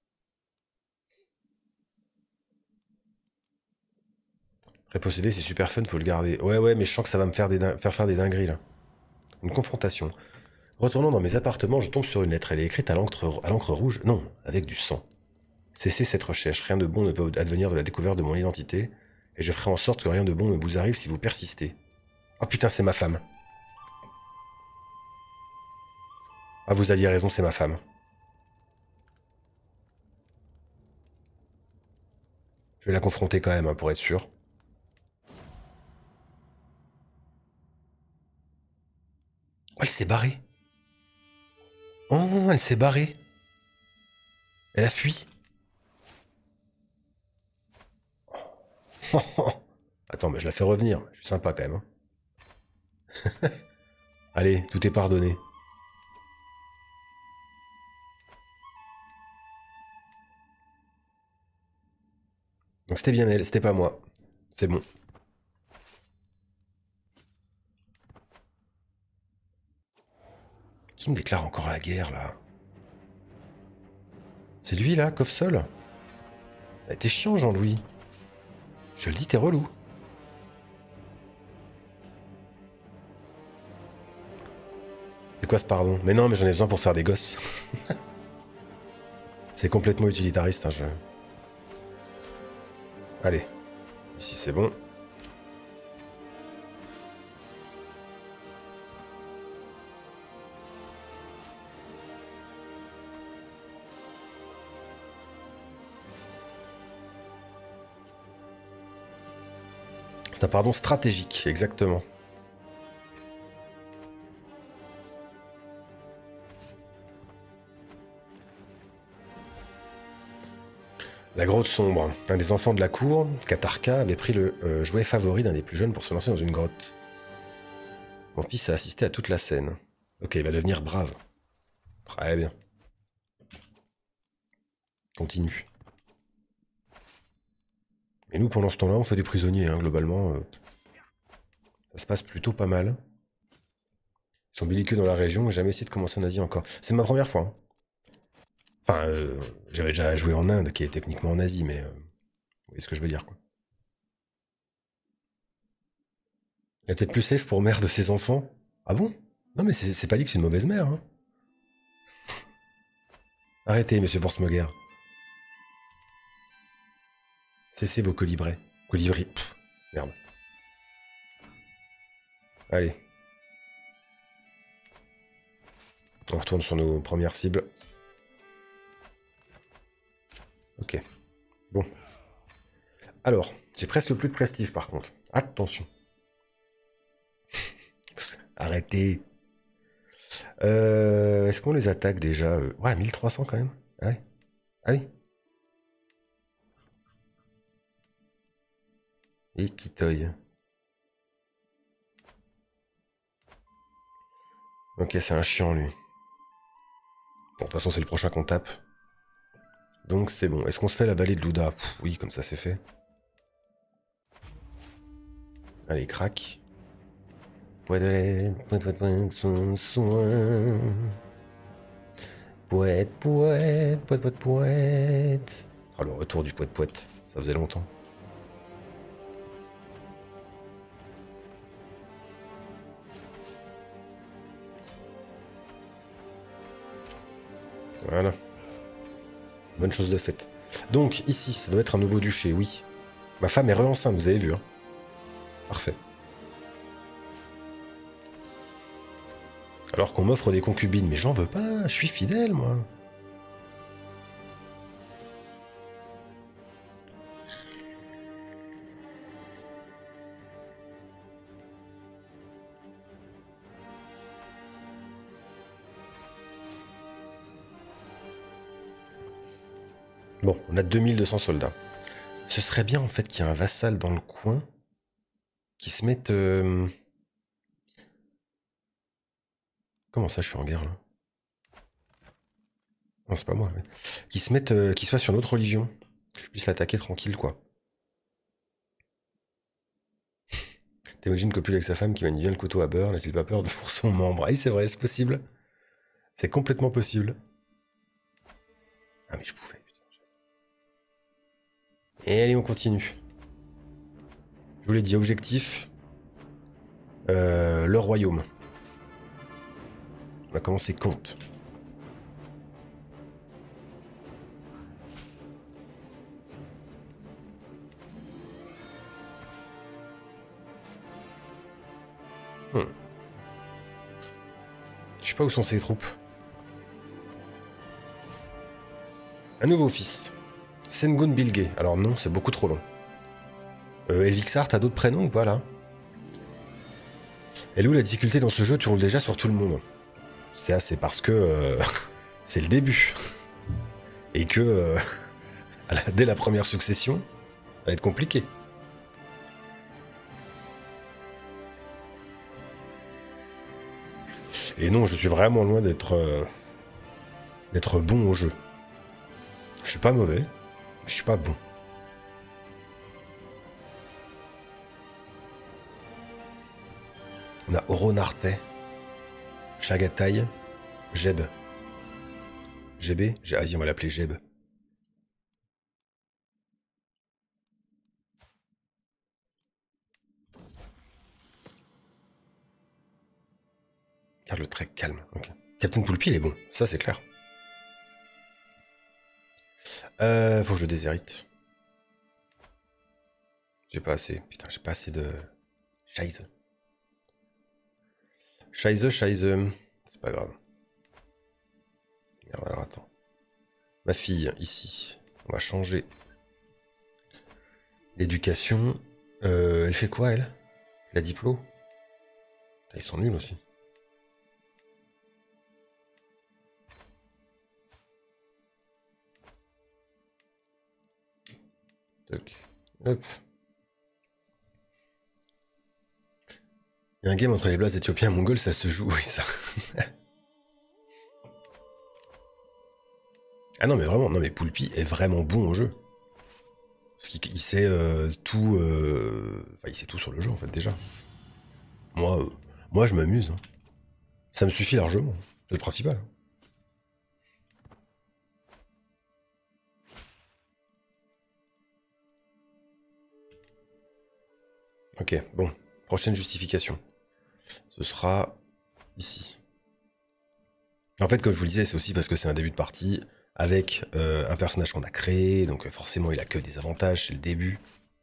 Prépossédé, c'est super fun, faut le garder. Ouais, ouais, mais je sens que ça va me faire faire des dingueries, là. Une confrontation. Retournant dans mes appartements, je tombe sur une lettre. Elle est écrite à l'encre rouge. Non, avec du sang. Cessez cette recherche. Rien de bon ne peut advenir de la découverte de mon identité. Et je ferai en sorte que rien de bon ne vous arrive si vous persistez. Oh putain, c'est ma femme. Ah, vous aviez raison, c'est ma femme. Je vais la confronter quand même, hein, pour être sûr. Oh, elle s'est barrée. Oh, elle s'est barrée. Elle a fui. Attends, mais je la fais revenir. Je suis sympa quand même. Hein. Allez, tout est pardonné. Donc c'était bien elle, c'était pas moi. C'est bon. Qui me déclare encore la guerre, là? C'est lui, là, Coffsol? T'es chiant, Jean-Louis. Je le dis, t'es relou. C'est quoi ce pardon? Mais non, mais j'en ai besoin pour faire des gosses. C'est complètement utilitariste, un jeu. Allez. Ici, c'est bon. C'est un pardon stratégique, exactement. La grotte sombre. Un des enfants de la cour, Katarka, avait pris le jouet favori d'un des plus jeunes pour se lancer dans une grotte. Mon fils a assisté à toute la scène. Ok, il va devenir brave. Très bien. Continue. Et nous, pendant ce temps-là, on fait des prisonniers, hein, globalement. Ça se passe plutôt pas mal. Ils sont belliqueux dans la région, j'ai jamais essayé de commencer en Asie encore. C'est ma première fois. Hein. Enfin, j'avais déjà joué en Inde, qui est techniquement en Asie, mais... vous voyez ce que je veux dire, quoi. Elle est peut-être plus safe pour mère de ses enfants. Ah bon? Non, mais c'est pas dit que c'est une mauvaise mère, hein. Arrêtez, monsieur Portsmogger. Cessez vos colibrés. Colibris. Pff, merde. Allez. On retourne sur nos premières cibles. Ok. Bon. Alors, j'ai presque plus de prestige par contre. Attention. Arrêtez. Est-ce qu'on les attaque déjà? Ouais, 1300 quand même. Ah ouais. Ah oui. Et Kitoy. Ok, c'est un chiant lui. Bon, de toute façon, c'est le prochain qu'on tape. Donc c'est bon. Est-ce qu'on se fait la vallée de Louda? Pff, oui, comme ça c'est fait. Allez, crac. Poète de lait, poète, soin. Poète, poète. Oh, le retour du poète. Ça faisait longtemps. Voilà. Bonne chose de faite. Donc, ici, ça doit être un nouveau duché, oui. Ma femme est re-enceinte, vous avez vu, hein. Parfait. Alors qu'on m'offre des concubines, mais j'en veux pas, je suis fidèle, moi. Bon, on a 2200 soldats. Ce serait bien, en fait, qu'il y ait un vassal dans le coin qui se mette... Comment ça, je suis en guerre, là? Non, c'est pas moi, mais... Qui se mette... qui soit sur notre religion. Que je puisse l'attaquer tranquille, quoi. T'imagines Copule avec sa femme qui manie bien le couteau à beurre, n'a-t-il pas peur de pour son membre? Ah oui, c'est vrai, c'est possible. C'est complètement possible. Ah, mais je pouvais, putain. Et allez, on continue. Je vous l'ai dit, objectif... le royaume. On va commencer compte. Je sais pas où sont ces troupes. Un nouveau fils. Sengun Bilge. Alors non, c'est beaucoup trop long. Elvixar, t'as d'autres prénoms ou pas là? Elle est où la difficulté dans ce jeu? Tu roules déjà sur tout le monde. C'est parce que c'est le début. Et que dès la première succession, ça va être compliqué. Et non, je suis vraiment loin d'être bon au jeu. Je suis pas mauvais, je suis pas bon. On a Oronarte, Chagatai, Jeb. GB? Vas-y, on va l'appeler Jeb. Garde le trek calme, ok. Captain Poulpi, il est bon, ça c'est clair. Faut que je le déshérite. J'ai pas assez, putain, j'ai pas assez de... Scheiße. Scheiße. C'est pas grave. Merde, alors attends. Ma fille, ici. On va changer l'éducation. Elle fait quoi, elle? La diplo? Ils sont nuls aussi. Toc. Hop. Il y a un game entre les blazes éthiopiens et mongols, ça se joue, oui, ça. Ah non, mais vraiment, non, mais Poulpi est vraiment bon au jeu. Parce qu'il sait tout. Enfin, il sait tout sur le jeu, en fait, déjà. Moi je m'amuse. Hein. Ça me suffit largement. C'est le principal. Ok, bon. Prochaine justification. Ce sera ici. En fait, comme je vous le disais, c'est aussi parce que c'est un début de partie avec un personnage qu'on a créé, donc forcément il a que des avantages, c'est le début.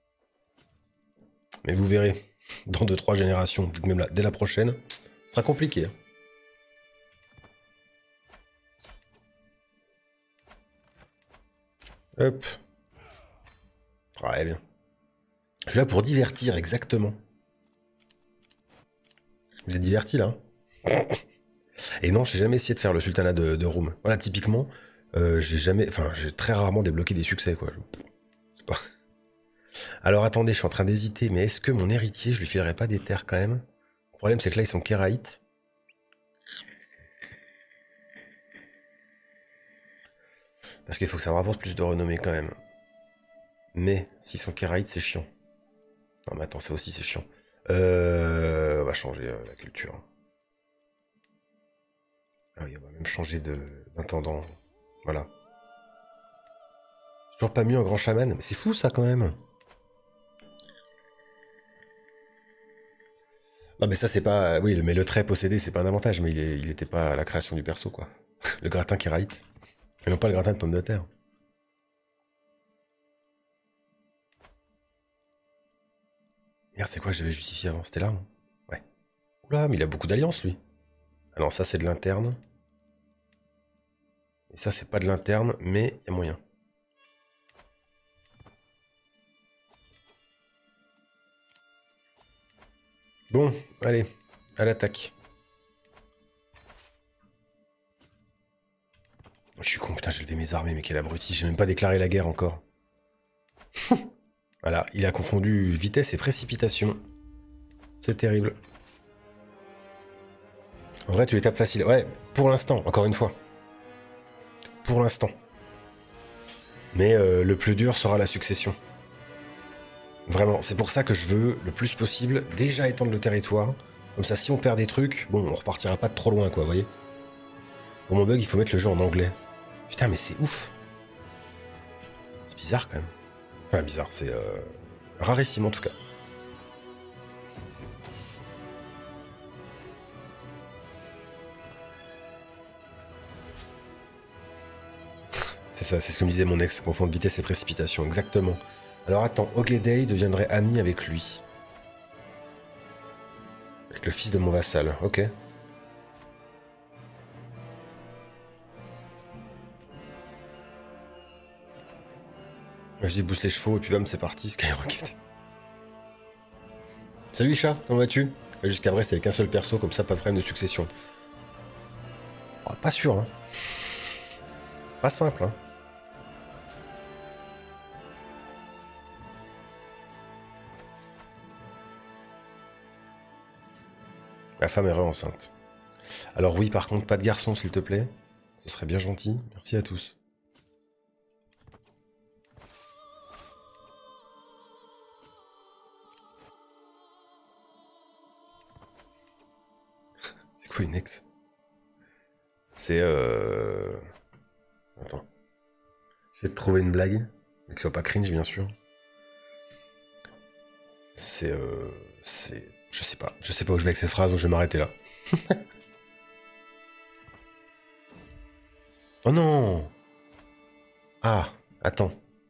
Mais vous verrez, dans 2-3 générations, peut-être même dès la prochaine, ce sera compliqué. Hein. Hop. Très bien. Je suis là pour divertir, exactement. Vous êtes divertis là hein. Et non, j'ai jamais essayé de faire le sultanat de Roum. Voilà, typiquement, j'ai très rarement débloqué des succès, quoi. Pas... Alors attendez, je suis en train d'hésiter, mais est-ce que mon héritier, je lui filerais pas des terres quand même? Le problème, c'est que là, ils sont kéraïtes. Parce qu'il faut que ça me rapporte plus de renommée quand même. Mais, s'ils sont kéraïtes, c'est chiant. Non, mais attends, ça aussi, c'est chiant. On va changer la culture. Ah oui, on va même changer d'intendant. Voilà. Toujours pas mieux un grand chaman. Mais c'est fou, ça, quand même. Non, mais ça, c'est pas... Oui, mais le trait possédé, c'est pas un avantage, mais il était pas à la création du perso, quoi. Le gratin kéraïte. Et non pas le gratin de pommes de terre. Merde, c'est quoi que j'avais justifié avant? C'était là, hein. Ouais. Oula, mais il a beaucoup d'alliances, lui. Ah non, ça, c'est de l'interne. Et ça, c'est pas de l'interne, mais il y a moyen. Bon, allez, à l'attaque. Je suis con, putain, j'ai levé mes armées, mais quel abruti, j'ai même pas déclaré la guerre encore. Voilà, il a confondu vitesse et précipitation. C'est terrible. En vrai, tu les tapes facile. Ouais, pour l'instant, encore une fois. Pour l'instant. Mais le plus dur sera la succession. Vraiment, c'est pour ça que je veux, le plus possible, déjà étendre le territoire. Comme ça, si on perd des trucs, bon, on repartira pas de trop loin, quoi, vous voyez. Pour mon bug, il faut mettre le jeu en anglais. Putain, mais c'est ouf. C'est bizarre, quand même. Enfin, bizarre, c'est rarissime, en tout cas. C'est ça, c'est ce que me disait mon ex, confondre vitesse et précipitation, exactement. Alors attends, Ogedei deviendrait ami avec lui. Avec le fils de mon vassal, ok. Moi, je dis booste les chevaux et puis bam, c'est parti, Skyrocket. Salut chat, comment vas-tu? Jusqu'à Brest avec un seul perso, comme ça, pas de problème de succession. Oh, pas sûr, hein. Pas simple, hein. Ma femme est enceinte. Alors oui, par contre, pas de garçon, s'il te plaît. Ce serait bien gentil. Merci à tous. quoi une ex? C'est Attends. J'ai de trouver une blague, mais que ce soit pas cringe bien sûr. C'est Je sais pas. Je sais pas où je vais avec cette phrase, donc je vais m'arrêter là. Oh non! Ah, attends.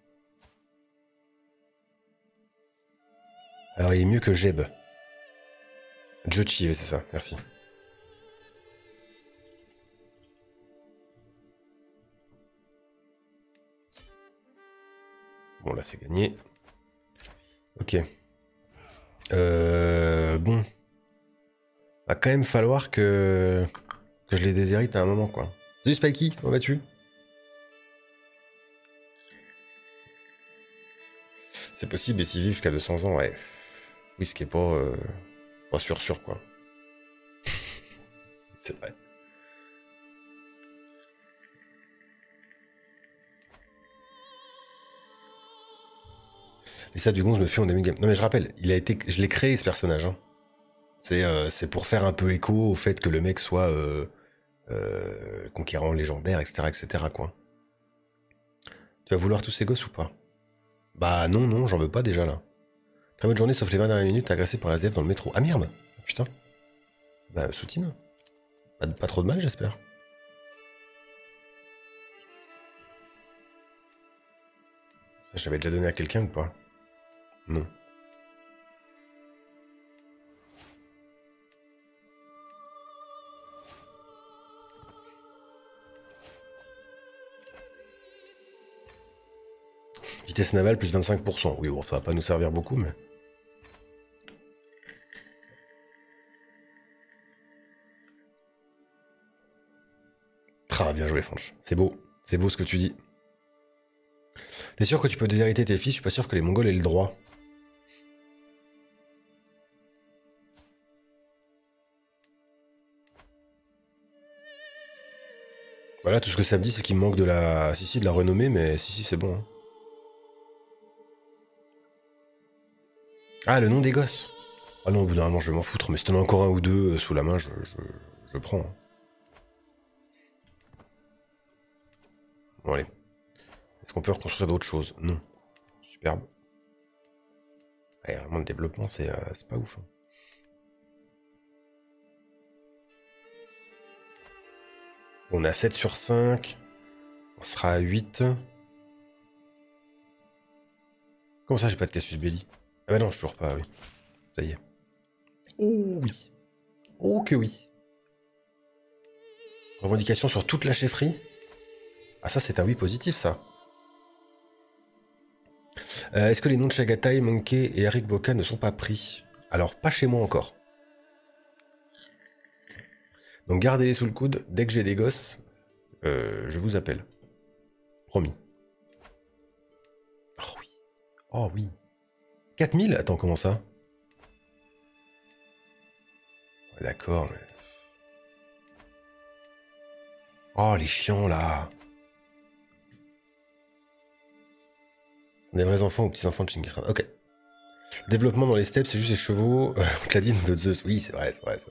Alors il est mieux que Jeb. Jochi, oui, c'est ça, merci. Bon, là, c'est gagné. Ok. Bon. Va quand même falloir que je les déshérite à un moment, quoi. Salut Spikey, comment vas-tu? C'est possible, et s'ils vivent jusqu'à 200 ans, ouais. Oui, ce qui est pas sûr, quoi. C'est vrai. Les sables du gonze me fait en demi-game. Non mais je rappelle, je l'ai créé ce personnage. Hein. C'est pour faire un peu écho au fait que le mec soit conquérant légendaire, etc., quoi. Tu vas vouloir tous ces gosses ou pas? Bah non, j'en veux pas déjà là. Très bonne journée, sauf les 20 dernières minutes agressé par SDF dans le métro. Ah merde! Putain. Bah soutine. Pas trop de mal j'espère. Je l'avais déjà donné à quelqu'un ou pas? Non. Vitesse navale plus 25%. Oui bon, ça va pas nous servir beaucoup mais... Ah, bien joué, Franche. C'est beau ce que tu dis. T'es sûr que tu peux déshériter tes fils? Je suis pas sûr que les Mongols aient le droit. Voilà, tout ce que ça me dit, c'est qu'il me manque de la... Si, de la renommée, mais si, c'est bon. Hein. Ah, le nom des gosses. Ah non, au bout d'un moment, je vais m'en foutre. Mais si t'en as encore un ou deux sous la main, je prends. Hein. Bon, allez. Est-ce qu'on peut reconstruire d'autres choses? Non. Superbe. Ouais, vraiment, le développement, c'est pas ouf. Hein. On a 7 sur 5. On sera à 8. Comment ça, j'ai pas de Cassius Belli? Ah bah non, toujours pas, oui. Ça y est. Oh oui. Oh que oui. Revendication sur toute la chefferie? Ah ça, c'est un oui positif, ça. Est-ce que les noms de Chagatai, Monkey et Eric Boca ne sont pas pris? Alors, pas chez moi encore. Donc gardez-les sous le coude. Dès que j'ai des gosses, je vous appelle. Promis. Oh oui. Oh oui. 4000? Attends, comment ça? Ouais, d'accord, mais... Oh, les chiants, là. Des vrais enfants ou petits-enfants de Genghis Khan. Ok. Développement dans les steppes, c'est juste les chevaux. Cladine de Zeus. Oui, c'est vrai.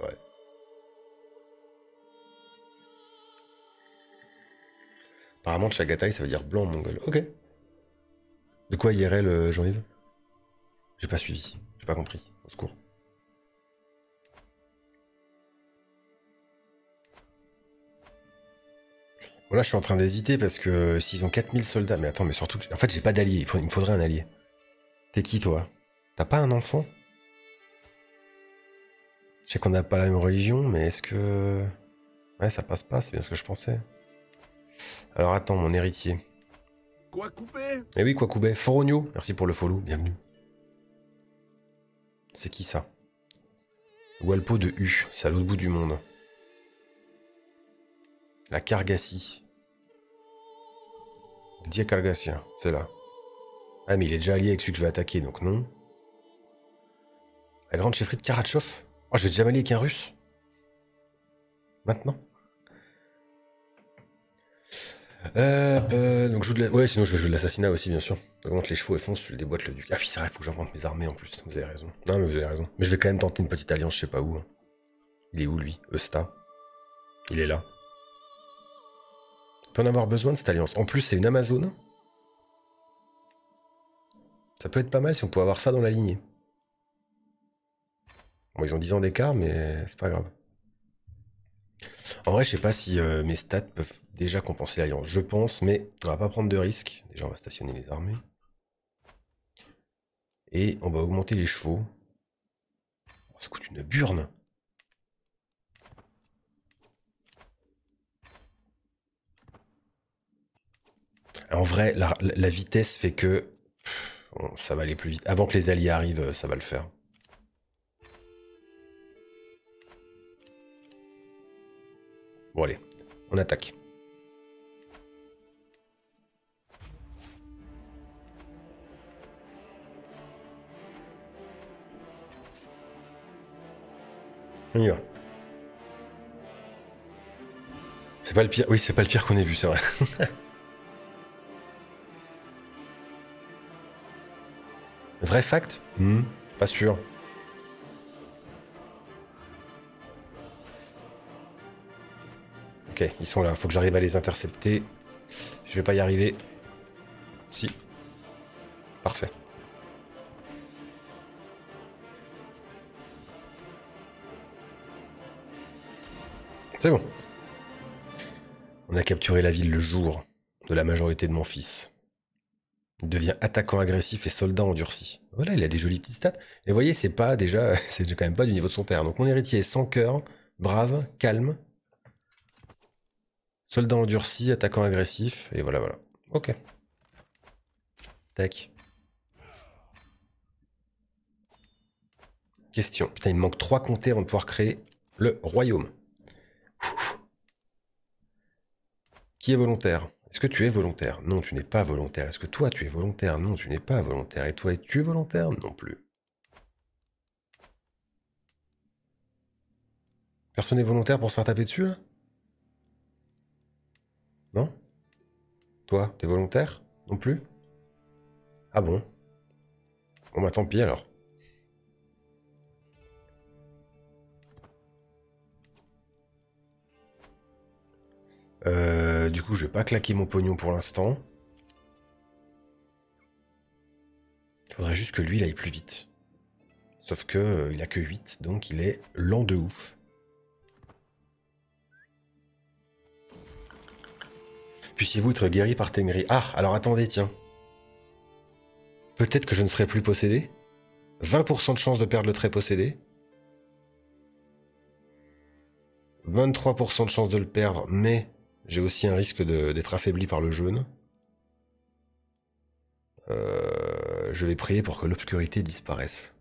Apparemment, Chagatai, ça veut dire blanc en mongol. Ok. De quoi IRL, Jean-Yves? J'ai pas suivi. J'ai pas compris. Au secours. Bon, là, je suis en train d'hésiter parce que s'ils ont 4000 soldats... Mais attends, mais surtout... En fait, j'ai pas d'allié. Il me faudrait un allié. T'es qui, toi? T'as pas un enfant? Je sais qu'on n'a pas la même religion, mais est-ce que... Ouais, ça passe pas, c'est bien ce que je pensais. Alors attends, mon héritier. Quoi couper? Eh oui, quoi couper. Forogno, merci pour le follow, bienvenue. C'est qui ça? Walpo de U, c'est à l'autre bout du monde. La Cargassie. Dia Cargassia, c'est là. Ah mais il est déjà allié avec celui que je vais attaquer, donc non. La grande chefferie de Karatchov. Oh, je vais déjà m'allier avec un russe. Maintenant. Donc je joue de la... Ouais, sinon je vais jouer de l'assassinat aussi, bien sûr. Augmente les chevaux et fonce, tu déboîtes le duc. Ah oui, c'est vrai, faut que j'invente mes armées en plus. Vous avez raison. Non, mais vous avez raison. Mais je vais quand même tenter une petite alliance, je sais pas où. Hein. Il est où, lui? Eusta. Il est là. On peut en avoir besoin de cette alliance. En plus, c'est une Amazone. Ça peut être pas mal si on pouvait avoir ça dans la lignée. Bon, ils ont 10 ans d'écart, mais c'est pas grave. En vrai, je sais pas si mes stats peuvent déjà compenser l'alliance. Je pense, mais on va pas prendre de risques. Déjà, on va stationner les armées. Et on va augmenter les chevaux. Oh, ça coûte une burne. En vrai, la vitesse fait que ça va aller plus vite. Avant que les alliés arrivent, ça va le faire. Bon allez, on attaque. On y va. C'est pas le pire. Oui, c'est pas le pire qu'on ait vu, c'est vrai. Vrai fact? Pas sûr. Ok, ils sont là. Faut que j'arrive à les intercepter. Je vais pas y arriver. Si. Parfait. C'est bon. On a capturé la ville le jour de la majorité de mon fils. Il devient attaquant agressif et soldat endurci. Voilà, il a des jolies petites stats. Et vous voyez, c'est pas déjà, c'est quand même pas du niveau de son père. Donc mon héritier est sans cœur, brave, calme, soldat endurci, attaquant agressif, et voilà, voilà. Ok. Tac. Question. Putain, il me manque 3 comtés avant de pouvoir créer le royaume. Qui est volontaire? Est-ce que tu es volontaire? Non, tu n'es pas volontaire. Est-ce que toi, tu es volontaire? Non, tu n'es pas volontaire. Et toi, es-tu volontaire? Non plus. Personne n'est volontaire pour se faire taper dessus, là? Non? Toi, t'es volontaire? Non plus? Ah bon? Bon bah tant pis alors. Du coup, je vais pas claquer mon pognon pour l'instant. Il faudrait juste que lui, il aille plus vite. Sauf que il a que 8, donc il est lent de ouf. Puissiez-vous être guéri par Tengri? Ah, alors attendez, tiens. Peut-être que je ne serai plus possédé. 20% de chance de perdre le trait possédé. 23% de chance de le perdre, mais j'ai aussi un risque d'être affaibli par le jaune. Je vais prier pour que l'obscurité disparaisse.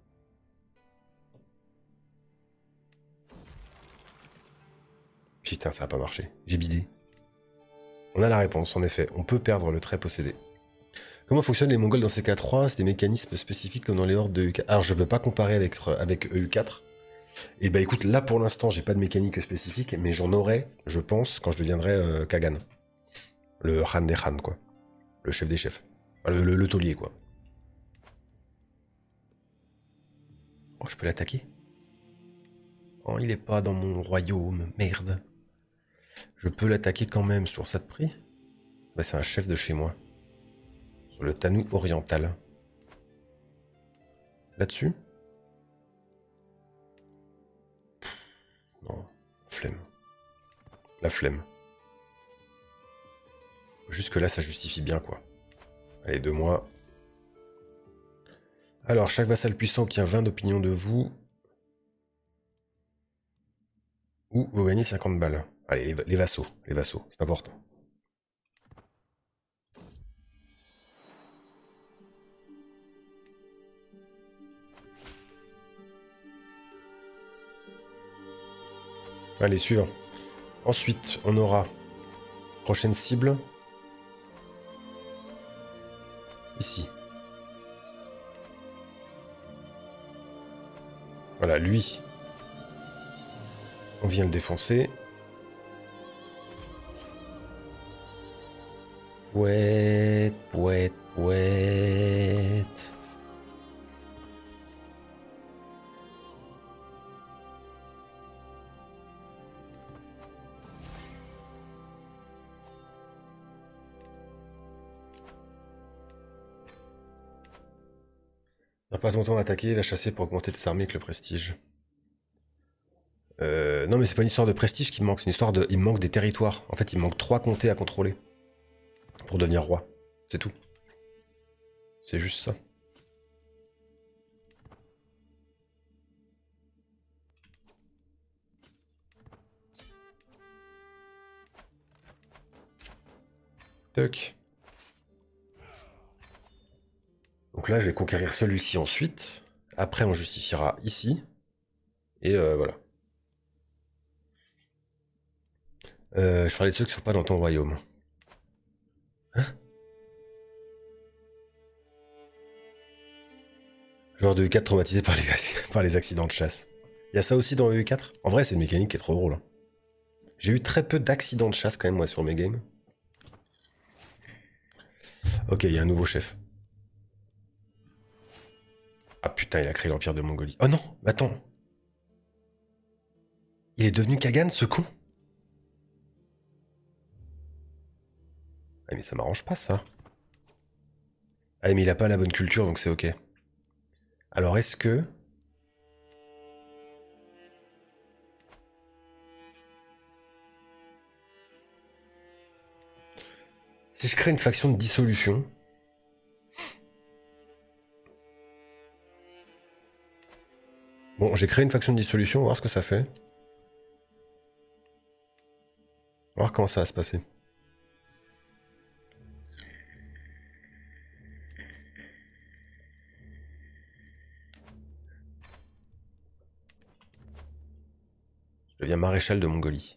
Putain, ça n'a pas marché. J'ai bidé. On a la réponse, en effet. On peut perdre le trait possédé. Comment fonctionnent les Mongols dans CK3? C'est des mécanismes spécifiques comme dans les hordes de EU4. Alors, je ne peux pas comparer avec EU4. Et bah écoute, là pour l'instant, j'ai pas de mécanique spécifique, mais j'en aurai, je pense, quand je deviendrai Kagan. Le Khan des Khan, quoi. Le chef des chefs. Enfin, le taulier, quoi. Oh, je peux l'attaquer? Oh, il est pas dans mon royaume, merde. Je peux l'attaquer quand même sur ça de prix? Bah, c'est un chef de chez moi. Sur le Tanou oriental. Là-dessus? Non, flemme. La flemme. Jusque-là, ça justifie bien, quoi. Allez, 2 mois. Alors, chaque vassal puissant obtient 20 d'opinion de vous. Ou vous gagnez 50 balles. Allez, les vassaux, c'est important. Allez, suivant. Ensuite, on aura prochaine cible. Ici. Voilà, lui. On vient le défoncer. Pouette, pouette, pouette. T'as pas ton temps d'attaquer, va chasser pour augmenter tes armées avec le prestige. Non mais c'est pas une histoire de prestige qui me manque, c'est une histoire de... Il me manque des territoires. En fait, il me manque 3 comtés à contrôler. Pour devenir roi. C'est tout. C'est juste ça. Toc. Donc là, je vais conquérir celui-ci ensuite. Après, on justifiera ici. Et voilà. Je parlais de ceux qui sont pas dans ton royaume. Hein? Genre de EU4 traumatisé par par les accidents de chasse. Il y a ça aussi dans EU4? En vrai, c'est une mécanique qui est trop drôle. Hein. J'ai eu très peu d'accidents de chasse quand même, moi, sur mes games. Ok, il y a un nouveau chef. Ah putain, il a créé l'Empire de Mongolie. Oh non, attends. Il est devenu Kagan, ce con? Ah mais ça m'arrange pas, ça. Ah mais il a pas la bonne culture, donc c'est ok. Alors est-ce que... Si je crée une faction de dissolution... Bon, j'ai créé une faction de dissolution, on va voir ce que ça fait. On va voir comment ça va se passer. Je deviens maréchal de Mongolie.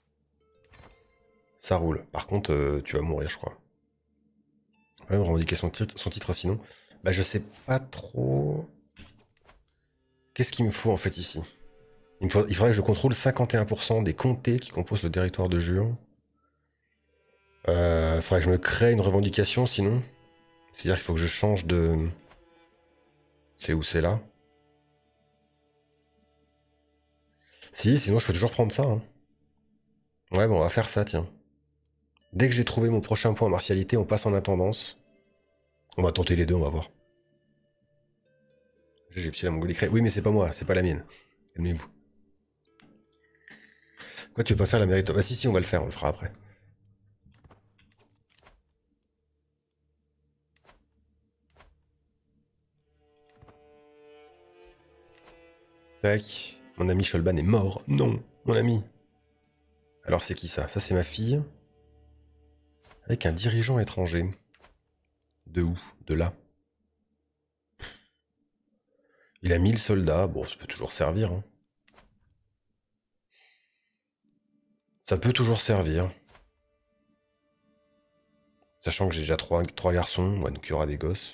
Ça roule. Par contre, tu vas mourir, je crois. On peut même revendiquer son titre sinon. Bah je sais pas trop... Qu'est-ce qu'il me faut en fait ici? Il faudrait que je contrôle 51% des comtés qui composent le territoire de Jure. Faudrait que je me crée une revendication sinon. C'est-à-dire qu'il faut que je change de... C'est où c'est là? Si, sinon je peux toujours prendre ça. Hein. Ouais, bon, on va faire ça, tiens. Dès que j'ai trouvé mon prochain point en martialité, on passe en intendance. On va tenter les deux, on va voir. J'ai pris la Mongolie créée. Oui, mais c'est pas moi, c'est pas la mienne. Calmez-vous. Quoi, tu veux pas faire la mérite? Bah si, on va le faire, on le fera après. Tac. Mon ami Sholban est mort. Non, mon ami. Alors c'est qui ça? Ça c'est ma fille. Avec un dirigeant étranger. De où? De là. Il a 1000 soldats. Bon, ça peut toujours servir. Hein. Ça peut toujours servir. Sachant que j'ai déjà 3 garçons. Ouais, donc il y aura des gosses.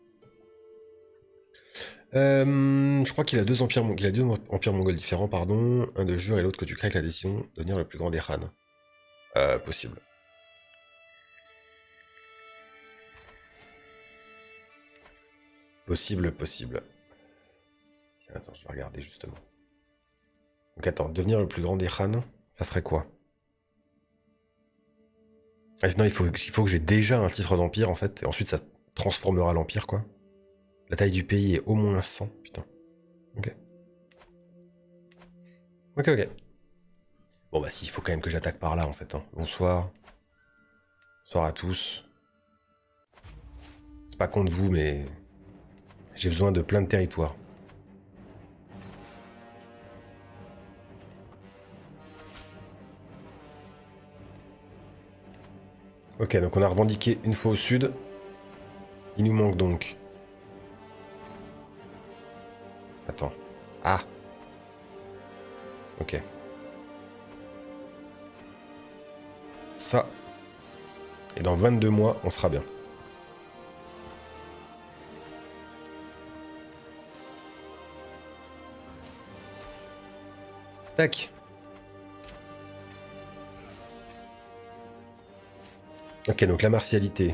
Je crois qu'il a deux empires mongols différents, pardon. Un de Jure et l'autre que tu crées avec la décision de devenir le plus grand des Khan. Possible. Possible. Attends, je vais regarder justement. Donc attends, devenir le plus grand des Khan, ça ferait quoi? Ah, sinon, il faut que j'ai déjà un titre d'empire en fait, et ensuite ça transformera l'empire quoi. La taille du pays est au moins 100, putain. Ok. Ok. Bon bah si, il faut quand même que j'attaque par là en fait. Hein. Bonsoir. Bonsoir à tous. C'est pas contre vous, mais j'ai besoin de plein de territoires. Ok, donc on a revendiqué une fois au sud. Il nous manque donc... Attends. Ah. Ok. Ça. Et dans 22 mois, on sera bien. Tac. Ok, donc la martialité.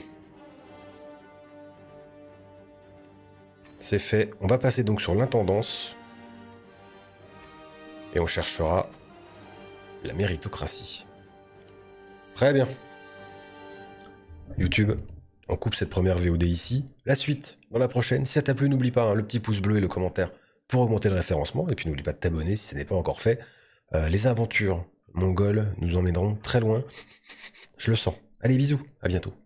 C'est fait. On va passer donc sur l'intendance. Et on cherchera la méritocratie. Très bien. YouTube, On coupe cette première VOD ici. La suite, dans la prochaine. Si ça t'a plu, n'oublie pas hein, le petit pouce bleu et le commentaire pour augmenter le référencement. Et puis n'oublie pas de t'abonner si ce n'est pas encore fait. Les aventures mongoles nous emmèneront très loin. Je le sens. Allez, bisous, à bientôt.